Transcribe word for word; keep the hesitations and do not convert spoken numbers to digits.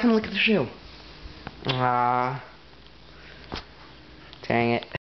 Awesome, look at the shoe. Ah, dang it.